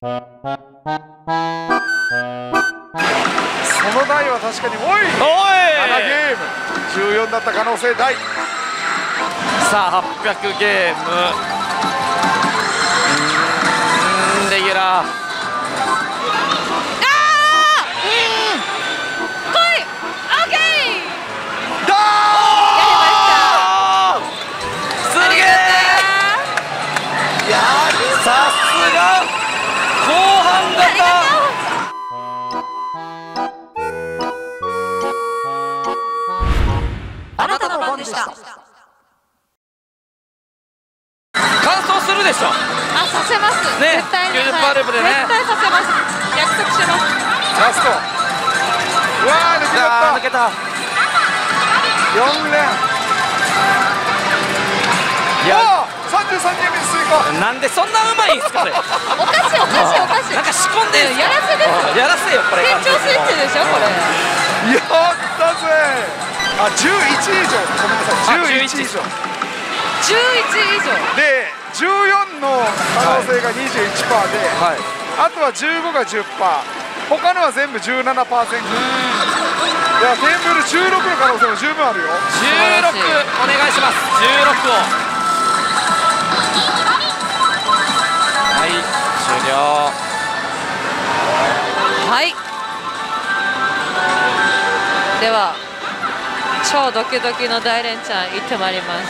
その台は確かにおい7ゲーム14だった可能性大。 さあ800ゲームレギュラーさすが後半型。 あなたの番でした。 完走するでしょ。 あ、させますね、 絶対に、 90%ループでね、 絶対させます。約束します。 ラスト。うわー抜けた。4連。いや33ゲームに追加。 なんでそんなうまいんすかこれ。 おかしいおかしいおかしい。 なんか仕込んでやらせです。 やらせよこれ。 成長スイッチでしょこれ。 やったぜ。あ、11以上。ごめんなさい。11以上。 11以上。 で、14の可能性が21%で、あとは15が10%。他のは全部17%。いや、テーブル16の可能性も十分あるよ。 16お願いします。16を。はい、終了。 はい。では超ドキドキの大連チャン行ってまいります。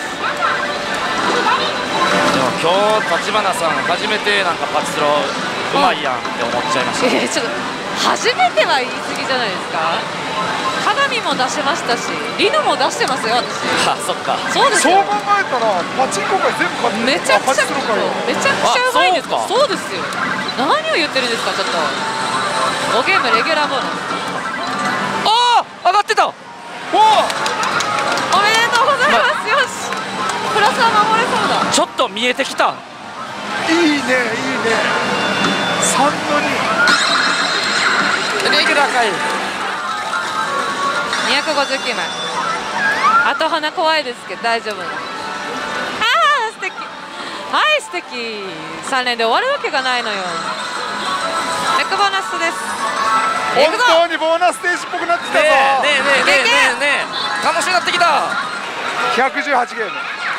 でも今日立花さん初めてなんかパチスロうまいやんって思っちゃいました。 ちょっと初めては言い過ぎじゃないですか。鏡も出しましたし、リノも出してますよ私。 あ、そっか。 そうですよ。 そう考えたらパチンコ界全部勝ってる。 めちゃくちゃめちゃくちゃうまいんですか。 あ、 そうですよ。何を言ってるんですか。ちょっと5ゲームレギュラーボーナス。 ああ、上がってた。おおめでとうございます。よし、プラスは守れそうだ。 ちょっと見えてきた。 いいねいいね。3の2。 レギュラーかい。 259枚。あと鼻怖いですけど大丈夫な。ああ素敵。はい素敵。3連で終わるわけがないのよ。ネックボーナスです。 本当にボーナスステージっぽくなってきたぞ。 ねえ楽しくなってきた。 118ゲーム。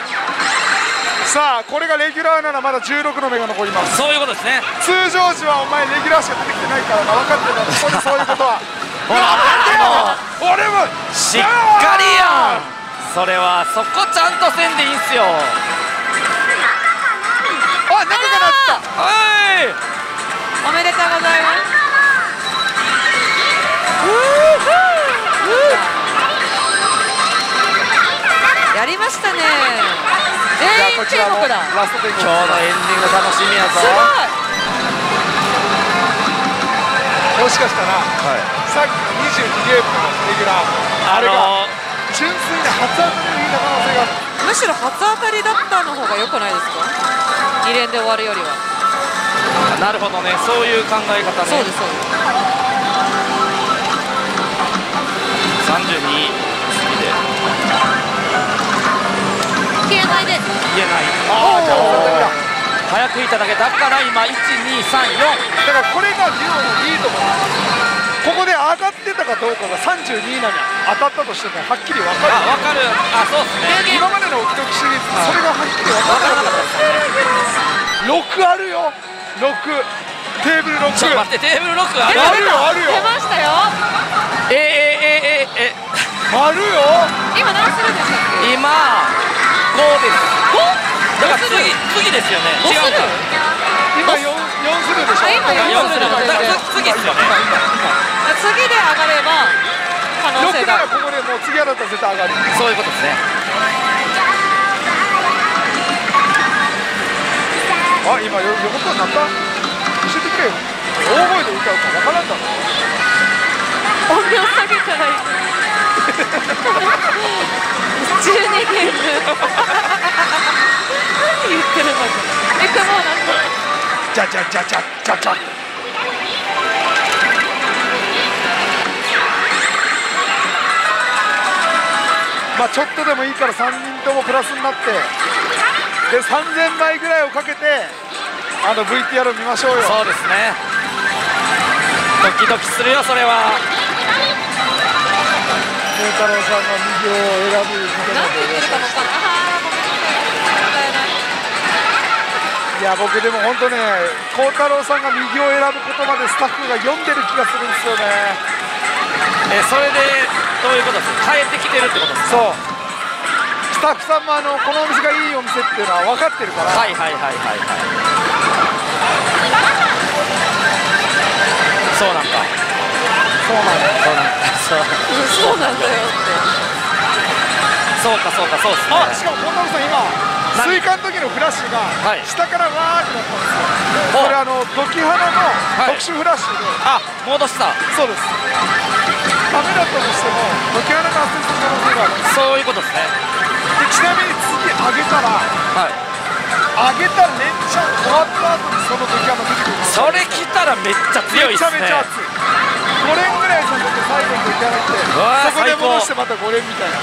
さあこれがレギュラーならまだ16の目が残ります。 そういうことですね。 通常時はお前レギュラーしか出てきてないからな。分かってるだろ。ここでそういうことは。 ほら俺もしっかりやん。それはそこちゃんとせんでいいんすよ。 あ、中がなった。 はい、 おめでとうございます。やりましたね。全員注目だ。 ラストで今日のエンディング楽しみやぞ。 すごい。 もしかしたら、さっきの22ゲームのレギュラー、あれが純粋な初当たりの可能性がある。 むしろ初当たりだったの方が良くないですか。2連で終わるよりは。 なるほどね、そういう考え方ね。 そうですそうです。 32次で消えないで。 言えない。 ああ、じゃあ初当たりだ。 早くいただけだから今1、2、3、4。 だからこれがデュオのいいところ。ここで上がってたかどうかが32なのに当たったとしてもはっきり分かる。 あ、分かる。あ、そうですね。 今までのオキドキシリーズそれがはっきり分からなかったですね。6あるよ。6テーブル6。 ちょっと待って、テーブル6ある。 あるよあるよ。 出ましたよ。 あるよ。 今何するんでしたっけ。 今5です。だから次ですよね。違うか。 今4するでしょ。 今4するので次ですよね。 次で上がれば可能性 6なが。 らここでもう次当たったら絶対上がる。 そういうことですね。 あ、今横とになった。教えてくれよ。大声で歌うか分からんだろ。 音量下げたらいい。12ゲーム。何言ってるのか。エクボーナス。 じゃじゃじゃじゃじゃじゃ。まあちょっとでもいいから3人ともプラスになって、で3000枚ぐらいをかけて VTR 見ましょうよ。 そうですね。ドキドキするよそれは。 孝太郎さんが右を選ぶみたいななんて言ってるかもわかんない。ああ、ごめんなさい。答えない。 いや僕でも本当ね、孝太郎さんが右を選ぶことまでスタッフが読んでる気がするんですよね。 それでどういうことですか。変えてきてるってことですか。 そうスタッフさんもこのお店がいいお店っていうのは分かってるから、 はいはいはいはいはい。そうなんか。 そうなんだ。 そうなんか。そう。 そうなんだよって。 そうかそうかそうですね。 あ、しかも孝太郎さん今スイカの時のフラッシュがはい下からわーってなったんですよ。これ時花の特殊フラッシュで、 あ、戻した。 そうです。ダメだったとしても時花が発生する可能性がある。 そういうことですね。 でちなみに次上げたらはい。 上げた連チャン終わった後にその時花出てくる。 それ来たらめっちゃ強いめちゃですね。 めちゃ熱い。5連ぐらいさせて最後に時花来て、 うわーそこで戻してまた5連みたいな。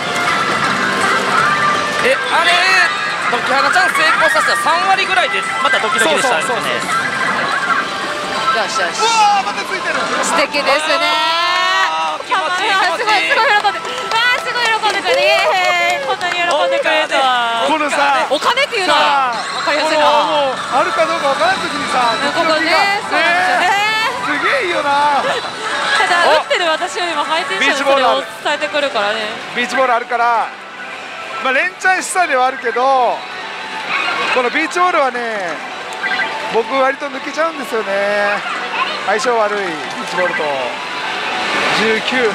あれドキハナちゃん成功させたら3割ぐらいでまたドキドキでしたね。 そうそうそうよしよし。 うわーまたついてる。 素敵ですね。 あー気持ちいい気持ちいい。 すごい喜んで。わあすごい喜んでくれて。イエーイ。こんなに喜んでくれたわ。 このさお金っていうのはさあわかりやすいな。 もうあるかどうかわからん時にさ、 ここね、そうなんですよね。 すげえいいよな。 ただ打ってる私よりも配信者にそれを伝えてくるからね。 ビーチボールあるから、まあ連チャンしたではあるけど、このビーチボールはね、僕割と抜けちゃうんですよね。相性悪いビーチボールと19。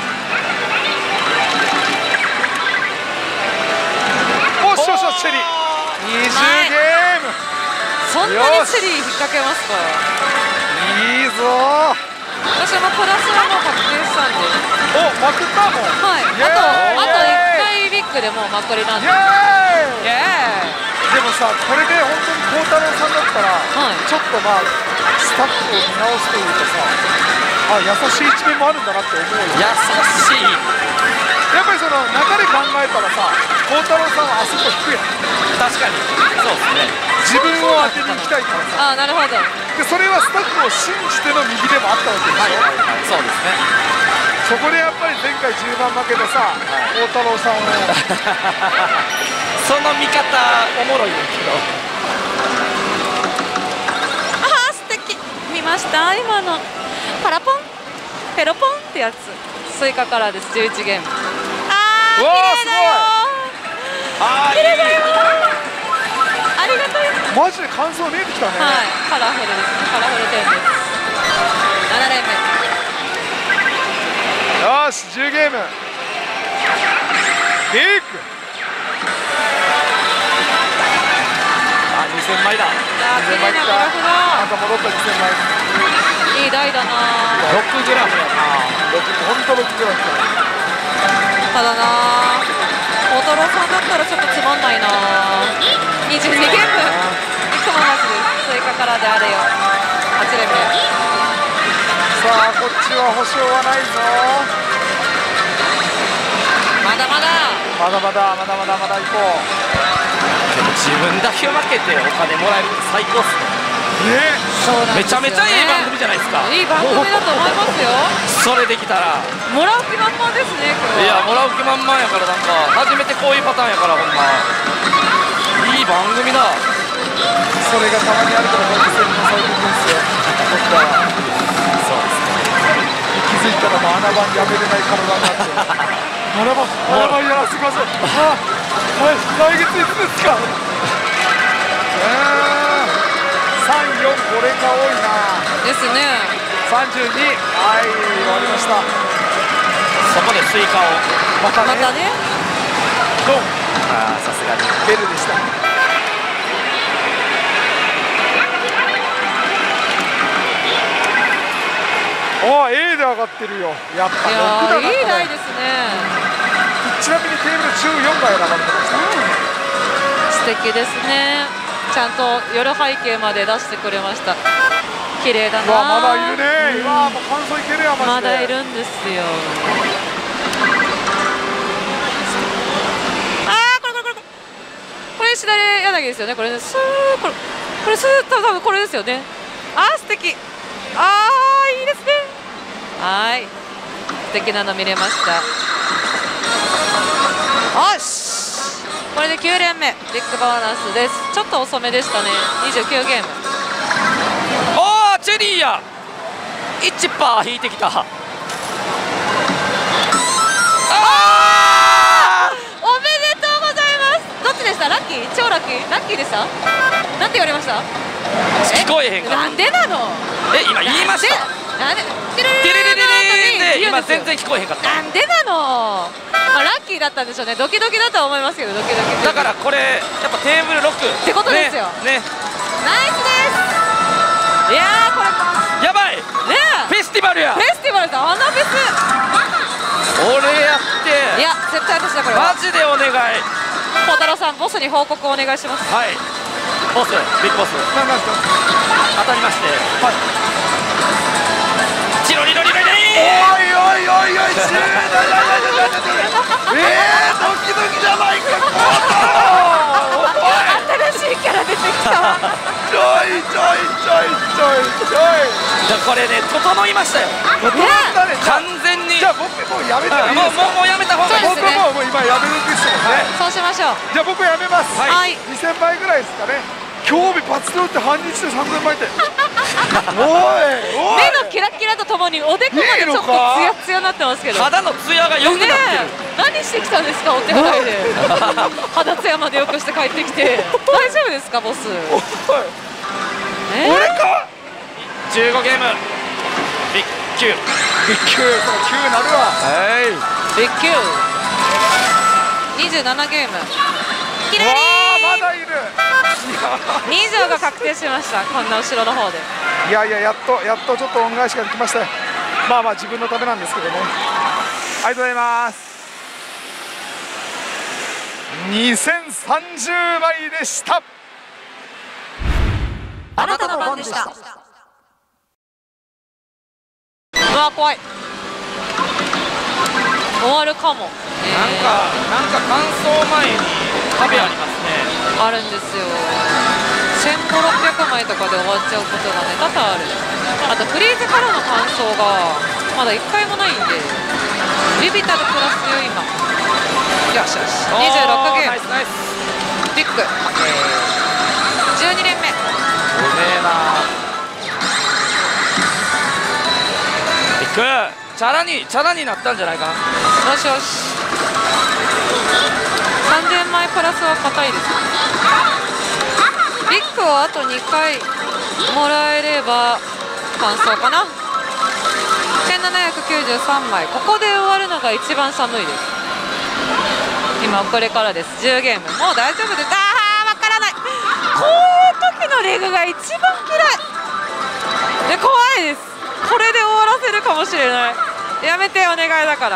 おっしょしょチェリー20ゲーム。 そんなにスリー引っ掛けますか。 いいぞ。 私もプラスはもう確定したんで。 お、まくったもん。 はい。 イエーイあと1回ビッグでもうまくりなんで。 イエーイ。 イエでもさ、これで本当に孝太郎さんだったら、 はいちょっとまあスタッフを見直すというかさ、あ、優しい一面もあるんだなって思うよ。 優しい。 やっぱりその中で考えたらさ、孝太郎さんはあそこ引くやん。 確かにそうですね。 自分を当てに行きたいからさ。 ああ、なるほど。 でそれはスタッフを信じての右でもあったわけでしょ。 はいはいはい。そうですね。 そこでやっぱり前回10番負けでさ、孝太郎さんをその見方おもろいですけど。 ああ、素敵。見ました今の。パラポンペロポンってやつ。スイカからです。11ゲーム。ああ、 うわー綺麗だよ。 あ綺麗だよ。ありがとう。 マジで感想見えてきたね。 はい、カラフルですね。カラフル10です。7連目。 よし、10ゲーム。ビッグ。 あ、2000枚だ。 あー、綺麗なグラフまだ。 た戻った2000枚。 いい台だな。 6グラムやな。 本当6グラムだ。 ただな、大トロさんだったらちょっとつまんないな。22ゲーム。いつもなしです。スイカからであれよ。8連目。 さあ、こっちは保証はないぞ。 まだまだ。 まだまだまだまだまだ行こう。 でも自分だけ負けてお金もらえるって最高っすね。 そうなんですよね。 めちゃめちゃいい番組じゃないですか。 いい番組だと思いますよ。 それできたら。 もらう気満々ですね、今日は。 いや、もらう気満々やから、なんか初めてこういうパターンやから、ほんまいい番組だ。 それがたまにあるからこうやって宣伝されていくんですよ。僕らはそうですね。 気づいたらもう穴番やめれない体になって穴番やらせてください。はい、来月いつですか。3、4、5連が多いな。 ですね。 32。はい、終わりました。 そこでスイカを。 またね。 またね。 ドン。 ああ、さすがに。 ベルでした。お、A で上がってるよ。やっぱいや 6だな。 ー、いい台ですね。 ちなみにテーブル14が選ばれてました。 素敵ですね。ちゃんと夜背景まで出してくれました。綺麗だな。 うわ、まだいるね。うわ、もう感想いけるやん、マジで。 まだいるんですよ。ああ、これ左柳ですよね。これね、スーこれこれ多分これですよね。素敵。いいですね。はい、素敵なの見れました。よし、これで9連目ビッグボーナスです。ちょっと遅めでしたね。29ゲーム。 チェリーや1%引いてきた。 おめでとうございます。どっちでした？ラッキー？超ラッキー？ラッキーでした？なんて言われました？ 聞こえへんか。 なんでなの？ 今言いました。 なんで？テレテレレレレレで今全然然聞こえへんかった。 なんでなの？ラッキーだったんでしょうね。ドキドキだと思いますけど、ドキドキ。 だからこれやっぱテーブルロックってことですよ。 ね。 ナイスです。いやー、これやばい。 ねフェスティバルや。 フェスティバルだ。フェス。 俺やって。 いや、絶対私だこれは。 マジでお願い。 孝太郎さん、ボスに報告お願いします。 はい。ボス、ビッグボス。 なんですか。 当たりまして。 はい。 チロリロリロリ。 おいおいおいおい、ドキドキじゃないか。 新しいキャラ出てきた。 ちょい。 これね、整いましたよ。完全に。 じゃあ僕もうやめていいですか。 もうやめた方がいい。 僕ももう今やめるんですよね。 そうしましょう。 じゃあ僕やめます。 はい。 2000倍ぐらいですかね。興味パツと打って半日で3000倍って。おい。 目のキラキラとともにおでこまでちょっとツヤツヤになってますけど。 肌のツヤが良くなってる。 何してきたんですか、お手洗いで。肌ツヤまで良くして帰ってきて。大丈夫ですか、ボス。 俺か。 15ゲーム。ビッキュー。 その9なるわ。 ビッキュー。27ゲーム。きれい。 まだいる。 2条が確定しました。こんな後ろの方で。 いややっとちょっと恩返しができましたよ。まあ自分のためなんですけどね。ありがとうございます。2030倍でした。 あなたの番でした。怖い。終わるかも。 なんか乾燥前に壁ありますね。 あるんですよ。1500、600枚とかで終わっちゃうことがね、多々ある。あとフリーズからの乾燥がまだ1回もないんで、ビビタルプラスよ今。よし26ゲーム。 ナイス。 ビッグ。12連目。 うめえな。ビッグ。チャラになったんじゃないかな。 よし。3000枚プラスは硬いです。ビッグをあと2回もらえれば完走かな。1793枚。ここで終わるのが一番寒いです。今これからです。10ゲーム。もう大丈夫です。わからない。こういう時のレグが一番嫌いで、怖いです。これで終わらせるかもしれない。やめて、お願いだから。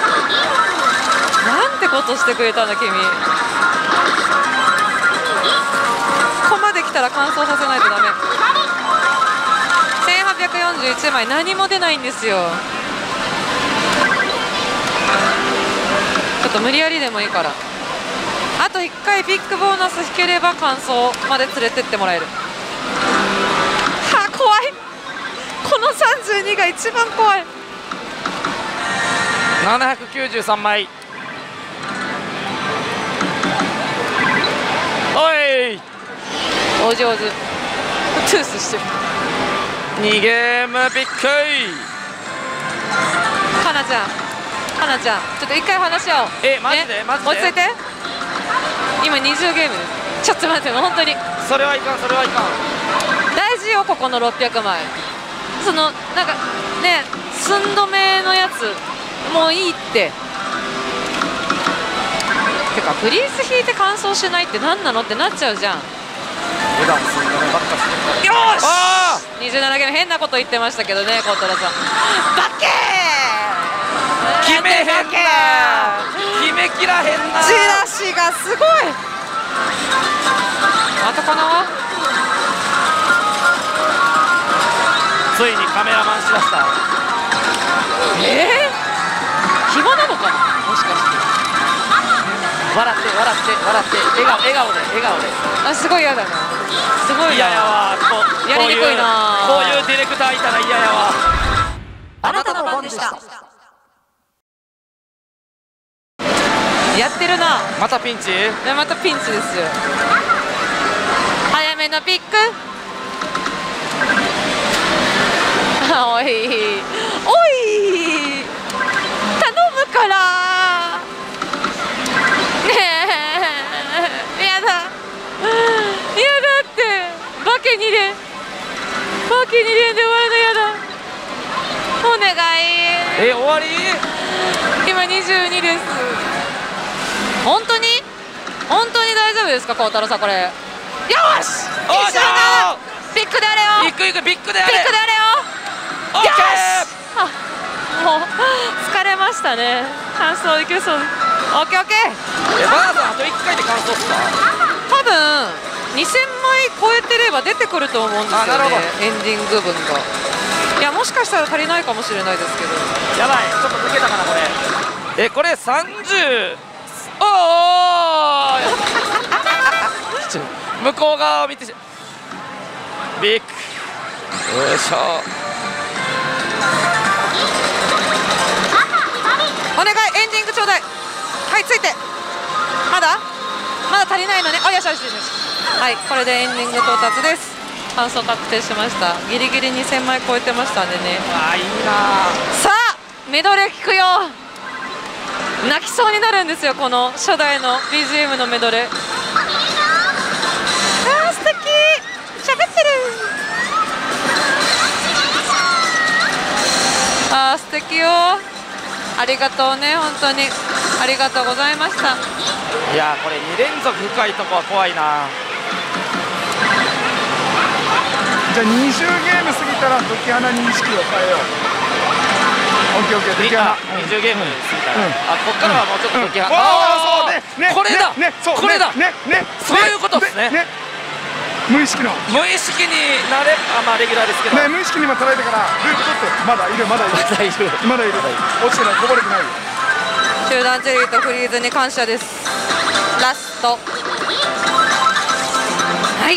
なんてことしてくれたんだ君。ここまで来たら完走させないとダメ。1841枚。何も出ないんですよ。ちょっと無理やりでもいいから、あと1回ビッグボーナス引ければ完走まで連れてってもらえる。怖い。この32が一番怖い。 793枚。おい、 お上手。トゥースしてる。 2ゲームびっくり。 かなちゃん、ちょっと一回話し合おう。 マジで、 ね、 マジで落ち着いて。今20ゲーム。ちょっと待ってよ、本当にそれはいかん。 大事よ、ここの600枚。そのなんかね、寸止めのやつもういいって。てかフリーズ引いて完走しないって何なのってなっちゃうじゃん。 普段寸止めばっかしてる。 よーし、27ゲーム。変なこと言ってましたけどね、孝太郎さん。バッケー決めへんな、決めきらへんな。 チラシがすごい。あとかな。 ついにカメラマンしだした。 暇なのかな、もしかして。 笑って笑顔で。 すごい嫌だな。 すごいな。 嫌やわ。 やりにくいな。 こういうディレクターいたら嫌やわ。 あなたの番でした。やってるな。 またピンチ。 またピンチですよ。早めのピック。おいおい、頼むからねえ。やだってバケ2連で終わるのやだ。お願い。 終わり。 今22です。本当に大丈夫ですか、孝太郎さん。これよし、 おっしゃー。 ビッグであれよ。 ビッグであれ。 ビッグであれよ。 オッケー。もう疲れましたね。完走いけそう。オッケーオッケー。 バナナさんあと1回で完走っすか。 多分2000枚超えてれば出てくると思うんですよね。 なるほど。 エンディング分が。いや、もしかしたら足りないかもしれないですけど。 やばい、ちょっと抜けたかなこれ。これ30。おお向こう側を見てビッグ。よいしょ。 お願い、エンディングちょうだい。はい、ついて。まだ足りないのね。あ、よしよしよし。はい、これでエンディング到達です。完走確定しました。ギリギリ2000枚超えてましたんでね。 あ、いいな。 さあメドレー聞くよ。泣きそうになるんですよ、この初代の BGM のメドレー。あー、素敵。喋ってる。あー、素敵よ。ありがとうね、本当にありがとうございました。 いやこれ2連続深いとこは怖いな。 じゃあ20ゲーム過ぎたら時花に意識を変えよう。オッケーオッケー。時花 20ゲーム過ぎたら、こっからはもうちょっと時花。 ああ、そうね。 これだ。これだ。 ね、 そういうことですね。 無意識の。 無意識になれ、まあレギュラーですけど。 ね、無意識に今捉えてからループ取って。まだいる。落ちてない、こぼれてない。 集団チェリーとフリーズに感謝です。ラスト。はい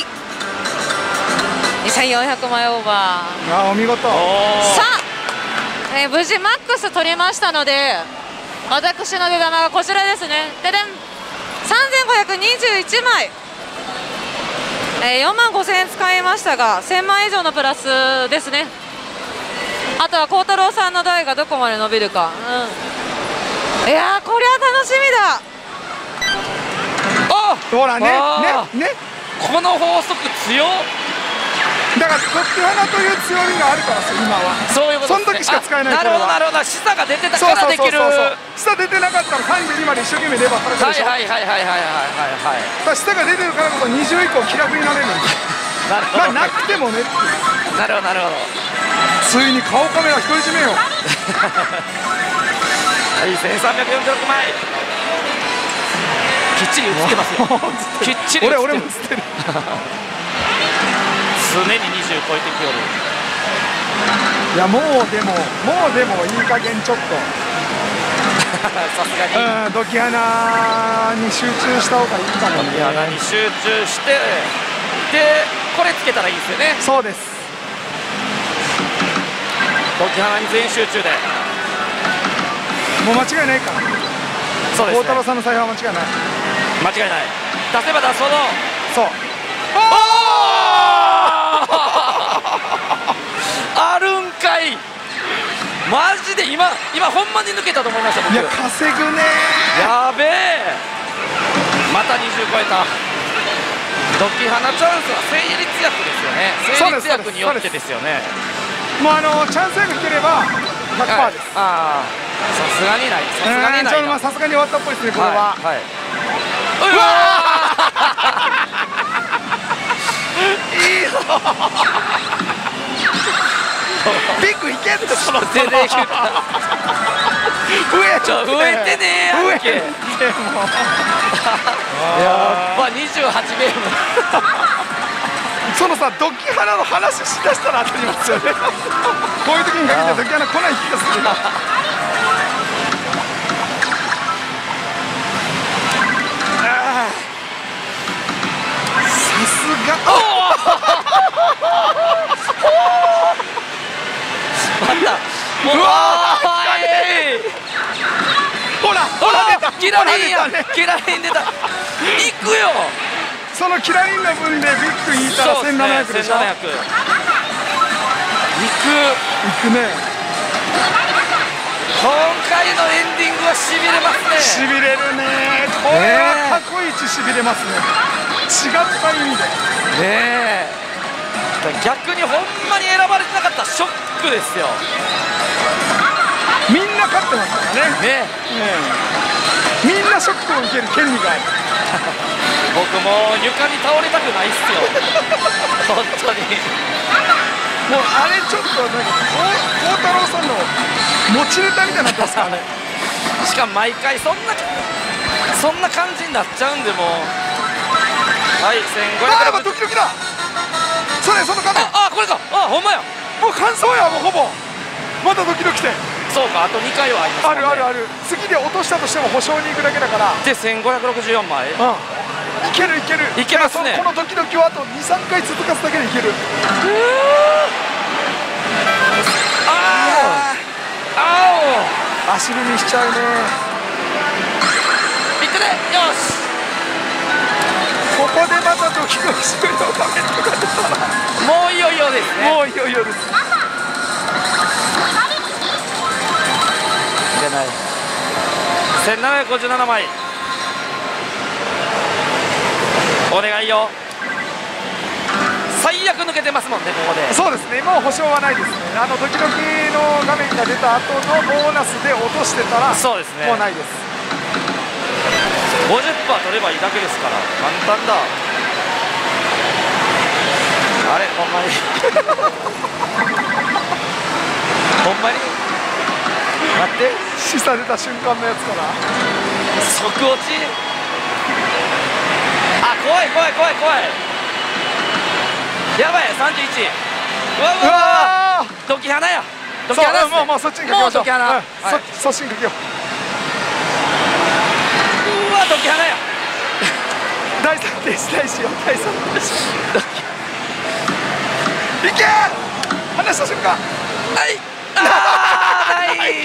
。2400枚オーバー。 あ、お見事。 さあ、無事マックス取りましたので、私の出玉がこちらですね。ででん、3521枚。4万5000円使いましたが、1000万以上のプラスですね。あとは孝太郎さんの台がどこまで伸びるか。いやー、こりゃ楽しみだ。 あ、 ほらね。 この法則強っ。 だから時花という強みがあるからさ、今は。 そういうことですね。 その時しか使えない。 なるほどなるほど。示唆が出てたからできる。 下出てなかったら32まで一生懸命レバー叩くでしょ。 はい。 下が出てるからこそ20以降気楽になれるんです。 なるほど。 なくてもねっていう。 なるほど。 ついに顔カメラ独り占めよ。 はい、1346枚。きっちり映ってますよ。きっちり映ってる。 俺も映ってる。 常に20超えてきよる。 いや、もうでもいい加減ちょっとさすがに時花に集中した方がいいかもね。 時花に集中して、でこれつけたらいいですよね。 そうです。 時花に全集中でもう間違いないから。 そうですね。 孝太郎さんの采配は間違いない。 間違いない。出せば出すほど。 そう。 あるんかい。マジで今ほんまに抜けたと思いました僕。 いや、稼ぐね。 やべえ。また20超えた。時花チャンスは成立薬ですよね。成立薬によってですよね。 もうチャンス薬引ければ 100% です。 ああ、さすがにない。さすがにない。 さすがに終わったっぽいですね、これは。 うわいいぞ。ビッグいけんとその手で言った。増えてねえやんけ。やっぱ28ゲーム。 そのさ、時花の話しだしたら当たりますよね。こういう時に限って時花来ない気がする。さすまたもううわほらほら出た、 キラリンやほら出たね。 キラリン出た。行くよ。 そのキラリンの分でビッグ引いたら1700でしょ。 1700。行く。 いくね。 今回のエンディングはしびれますね。 しびれるね。これは過去一しびれますね。違った意味で。 ねえ。逆にほんまに選ばれてなかったらショックですよ。 みんな勝ってますからね。 ね。 みんなショックを受ける権利がある。 僕もう床に倒れたくないっすよ。本当に。 もうあれちょっとなんか孝太郎さんの持ちネタみたいになってますからね。 しかも毎回そんな感じになっちゃうんで、もうはいああ、ドキドキだ。それその画面。 あこれか。ほんまや。 もう完走や。もうほぼまだドキドキで。 そうか、あと2回はありますもんね。 あるあるある。次で落としたとしても保証に行くだけだから。 で1564枚。 いけるいける。 いけますね。 このドキドキをあと 2,3 回続かすだけでいける。足踏みしちゃうね。 いくね。よし。 ここでまたドキドキ終了画面とか出たらもういよいよですね。 もういよいよです。 いけない。1757枚。お願いよ。最悪抜けてますもんね、ここで。 そうですね。もう保証はないですね。ドキドキの画面が出た後のボーナスで落としてたらそうですね。 もうないです。 50% 取ればいいだけですから簡単だ。あれほんまにほんまに待って、 示唆出た瞬間のやつから即落ち。あ、怖い怖い怖い怖い。やばい、31。うわうわうわ、ドキ花や。ドキ花っすね。 もうそっちにかけましょう。 もうドキ花。はい、 そっちにかけよう。 うわドキ花や。 第3停止第4第3停止。いけー。離した瞬間。 はい。あーない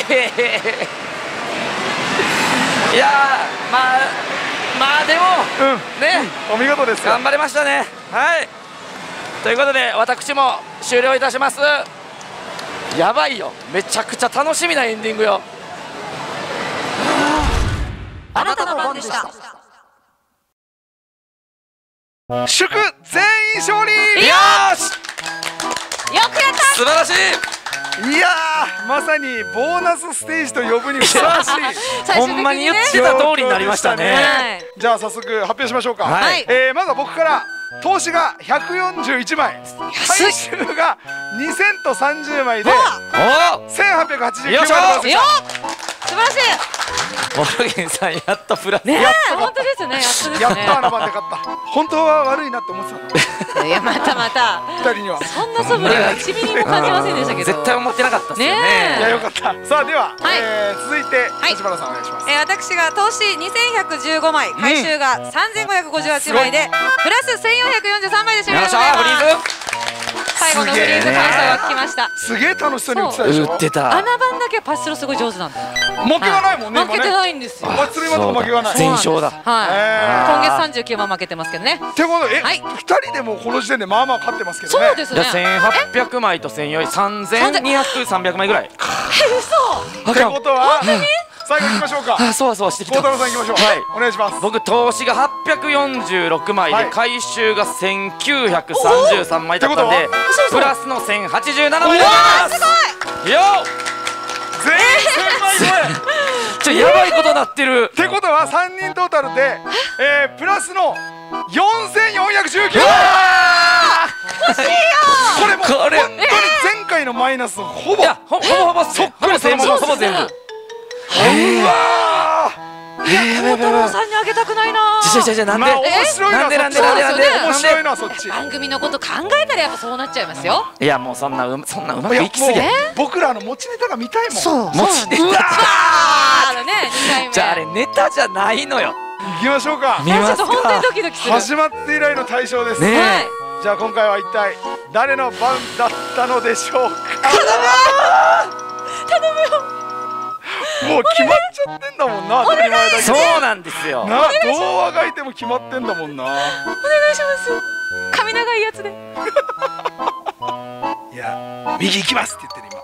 いやー、まあでも、ね、 お見事ですよ。 頑張れましたね。はい、ということで私も終了いたします。やばいよ、めちゃくちゃ楽しみなエンディングよ。 あなたの番でした。 祝全員勝利。 よーし、 よくやった。 素晴らしい。 いやー、まさにボーナスステージと呼ぶにふさわしいほんまに言ってた通りになりましたね。 じゃあ早速発表しましょうか。 はい、 まずは僕から。投資が141枚、回収が2000と30枚で1889枚でございました。 素晴らしい。 モルゲンさんやっとプラス。 ねえ、本当ですね。 やっと7番で勝った。本当は悪いなって思ってたの。 いや、また 2人にはそんな素振りは1ミリも感じませんでしたけど。 絶対思ってなかったっすよね。 いや、よかった。さあでは続いて立花さんお願いします。 私が投資2115枚、回収が3558枚でプラス1443枚で終了でございます。最後のフリーズ感謝が来ました。 すげえ楽しそうに打ってたでしょ。 打ってた。 穴番だけパスロすごい上手なんだ。 負けがないもんね。 負けてないんですよ。 祭りまと負けがない。 全勝だ。 はい。今月39番負けてますけどね。 ってことで2人でもこの時点でまあまあ勝ってますけどね。 そうですね。 1800枚と1400、3200、300枚ぐらい。 嘘。ってことは最後いきましょうか。 そうしてきた。 孝太郎さんいきましょう。はい、お願いします。 僕投資が846枚で回収が1933枚だったんでプラスの1087枚でございます。よっ、 全員1000枚超え。 やばいことなってる。 ってことは3人トータルでプラスの4419。 欲しいよ。 これも本当に前回のマイナスほぼほぼ全部。 うわ孝太郎さんにあげたくないな。 なんで面白いな。面白いなそっち。 番組のこと考えたらやっぱそうなっちゃいますよ。 いやもうそんなうまくいきすぎ。 僕らの持ちネタが見たいもん。 そう持ちネタ。 じゃああれネタじゃないのよ。 きましょうか。 見ますか。 ちょっと本当にドキドキする。 始まって以来の大賞です。 ねはい。 じゃあ今回は一体誰の番だったのでしょうか。 頼むよ。 もう決まっちゃってんだもんな。当たり前だけどそうなんですよ。 な、どうあがいても決まってんだもんな。 お願いします。髪長いやつで。 いや、右行きますって言ってる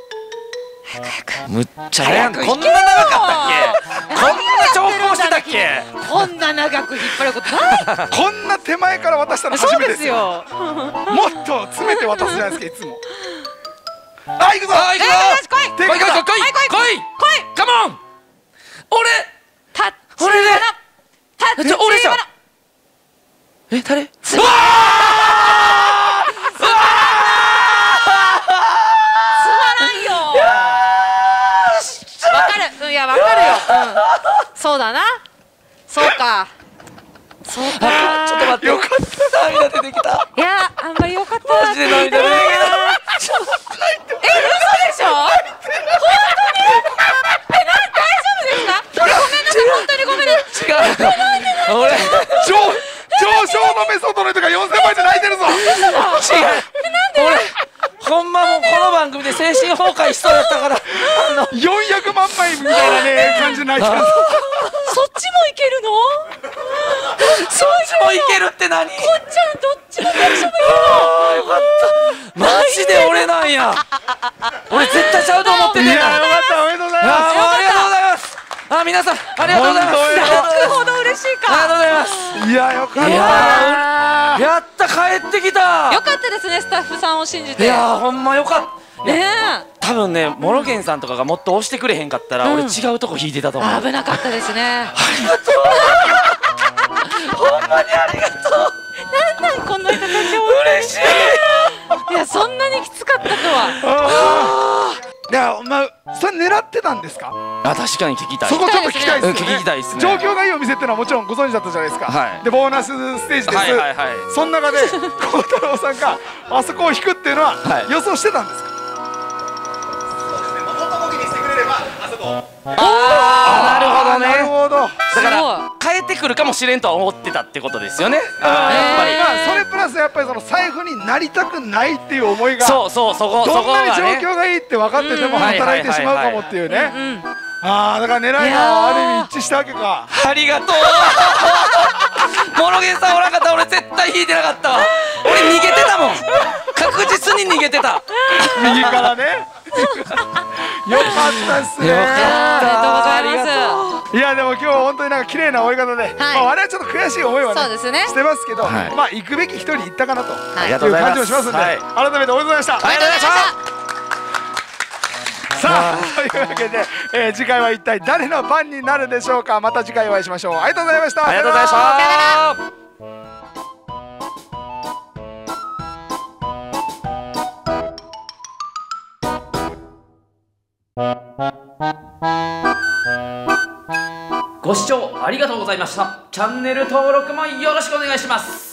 むっちゃ悩んで、こんな長かったっけ。こんな長考してたっけ。 こんな長く引っ張ることない。 今。こんな手前から渡したの初そうめてですよ。 もっと詰めて渡すじゃないですか、いつも。あ、行くぞ。 あ、行くぞ。 来い。 手来い来い来い来い来い。カモン。俺。 タッチ俺ねタッチ俺じゃん。え、誰。 つまらんよ。わかる。いや、わかるよ。そうだな。そうか。そうか。 ちょっと待って。よかった。涙出てきた。 いや、あんまり良かったな。 マジで涙出てきた。 嘘でしょ。本当に。大丈夫ですか。ごめんなさい、本当にごめんなさい。 違う。俺。 上昇のメソッドの人が4000倍で泣いてるぞ。 違う。俺。ほんまもうこの番組で精神崩壊しそうだったから。 400万枚みたいなね感じで泣いてるぞ。 そっちもいけるの。 そっちもいけるって何。 こっちゃん、どっちのリアクションもいけるの。 よかった。マジで俺なんや。俺絶対ちゃうと思っててんいや、 な。 よかった、おめでとうございます。 ありがとうございます。あ、皆さんありがとうございます。 本当に泣くほど嬉しいありがとうか。 ございます。 いや、よかっいやた。 やった帰ってきた。 よかったですね、スタッフさんを信じて。 いやほんまよかった。 ね多分ね、モロケンさんとかがもっと押してくれへんかったら、俺違うとこ弾いてたと思う。 え、危なかったですね。 ありがとう。ほんまにありがとう。 なんなんこんな人たちを。 嬉しい。 いや、そんなにきつかったとは。 いや、まあ、それ狙ってたんですか。 あ、確かに聞きたい。 そこちょっと聞きたいですよね。 聞きたいですね。 状況がいいお店ってのはもちろんご存知だったじゃないですか。 はいで、ボーナスステージです。 はいはいはい。 その中で孝太郎さんがあそこを引くっていうのははい予想してたんですか。 ああ、なるほどね。 なるほど。 だかすら変えてくるかもしれんとは思ってたってことですよね。あーやっぱり、 やっぱり。 まあ、それプラスやっぱりその財布になりたくないっていう思いがそうそう、そこどんなに状がね。 況がいいって分かっててもうん働いてしまうかもっていうね。ああ、だから狙いがある意味一致したわけか。 ありがとう。モロゲンさんおらんかったら俺絶対引いてなかったわ。俺逃げてたもん。確実に逃げてた。 右からね。よかったっすね。 よかったありがとうございます。 いや、でも今日は本当になんか綺麗な終わり方で、まあ我々ちょっと悔しい思いはねそうですね。 してますけど、 はいまあ行くべき一人行ったかなとありいうがとうございます感じもしますんで、 はい改めておめでとうございました。 ありがとうございました。 さあ、というわけで、次回は一体誰の番になるでしょうか。また次回お会いしましょう。ありがとうございました。 ありがとうございましさよなら。 た。ご視聴ありがとうございました。チャンネル登録もよろしくお願いします。